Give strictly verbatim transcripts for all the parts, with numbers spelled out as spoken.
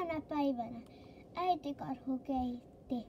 Eräänä päivänä äiti karhu keitti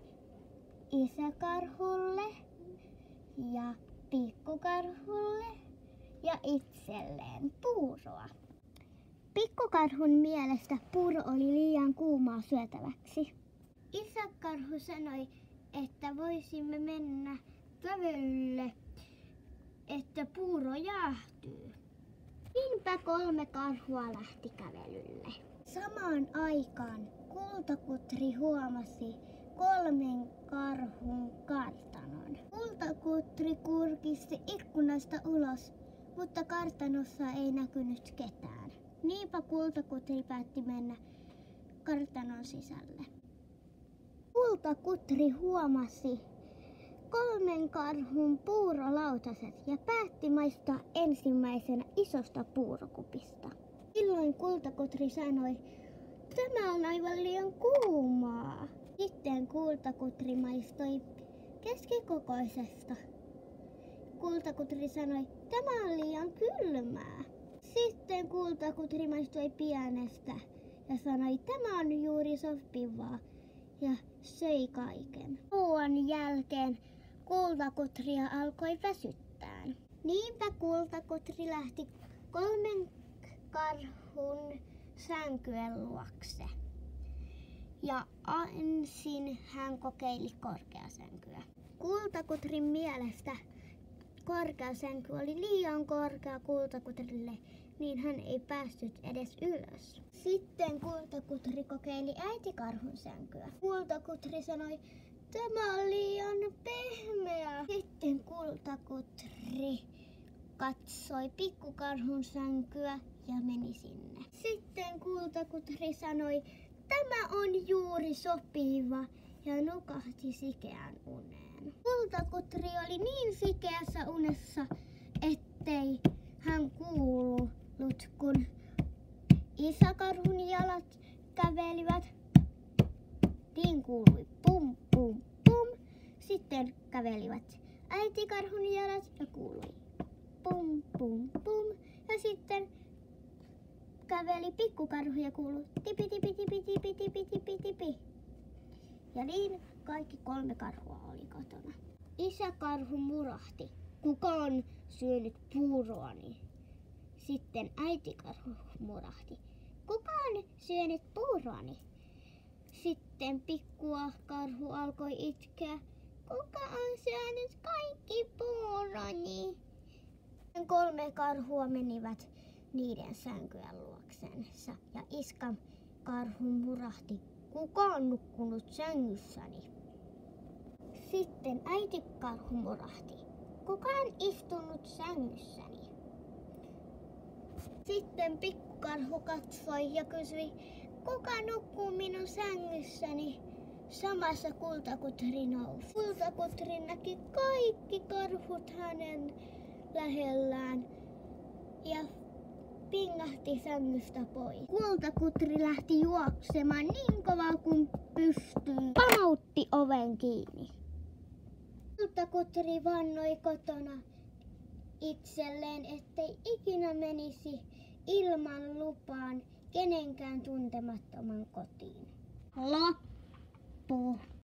isäkarhulle ja pikkukarhulle ja itselleen puuroa. Pikkukarhun mielestä puuro oli liian kuumaa syötäväksi. Isäkarhu sanoi, että voisimme mennä kävelylle, että puuro jäähtyy. Niinpä kolme karhua lähti kävelylle. Samaan aikaan Kultakutri huomasi kolmen karhun kartanon. Kultakutri kurkisti ikkunasta ulos, mutta kartanossa ei näkynyt ketään. Niinpä Kultakutri päätti mennä kartanon sisälle. Kultakutri huomasi kolmen karhun puurolautaset ja päätti maistaa ensimmäisenä isosta puurokupista. Silloin Kultakutri sanoi, tämä on aivan liian kuumaa. Sitten Kultakutri maistoi keskikokoisesta. Kultakutri sanoi, tämä on liian kylmää. Sitten Kultakutri maistoi pienestä ja sanoi, tämä on juuri sopivaa ja söi kaiken. Ruoan jälkeen Kultakutria alkoi väsyttää. Niinpä Kultakutri lähti kolmen karhun sänkyjen luokse. Ja ensin hän kokeili korkeasänkyä. Kultakutrin mielestä korkeasänky oli liian korkea Kultakutrille, niin hän ei päässyt edes ylös. Sitten Kultakutri kokeili äitikarhun sänkyä. Kultakutri sanoi, tämä on liian pehmeä. Sitten Kultakutri katsoi pikkukarhun sänkyä ja meni sinne. Sitten Kultakutri sanoi, tämä on juuri sopiva ja nukahti sikeään uneen. Kultakutri oli niin sikeässä unessa, ettei hän kuullut, kun isäkarhun jalat kävelivät. Niin kuului pum pum pum. Sitten kävelivät äitikarhun jalat ja kuului pum pum pum. Ja sitten käveli pikkukarhu ja kuului tipi tipi tipi tipi tipi tipi tipi. Ja niin kaikki kolme karhua oli kotona. Isäkarhu murahti. Kuka on syönyt puuroani? Sitten äitikarhu murahti. Kuka on syönyt puuroani? Sitten pikkukarhu alkoi itkeä. Kuka on syönyt kaikki puuroni? Kolme karhua menivät niiden sänkyjen luoksensa ja iskan karhu murahti. Kuka on nukkunut sängyssäni? Sitten äitikarhu murahti. Kuka on istunut sängyssäni? Sitten pikkukarhu katsoi ja kysyi, kuka nukkuu minun sängyssäni? Samassa Kultakutri nousi. Kultakutri näki kaikki karhut hänen lähellään ja pingahti sängystä pois. Kultakutri lähti juoksemaan niin kovaa kuin pystyi. Pamautti oven kiinni. Kultakutri vannoi kotona itselleen, ettei ikinä menisi ilman lupaan kenenkään tuntemattoman kotiin. Loppu.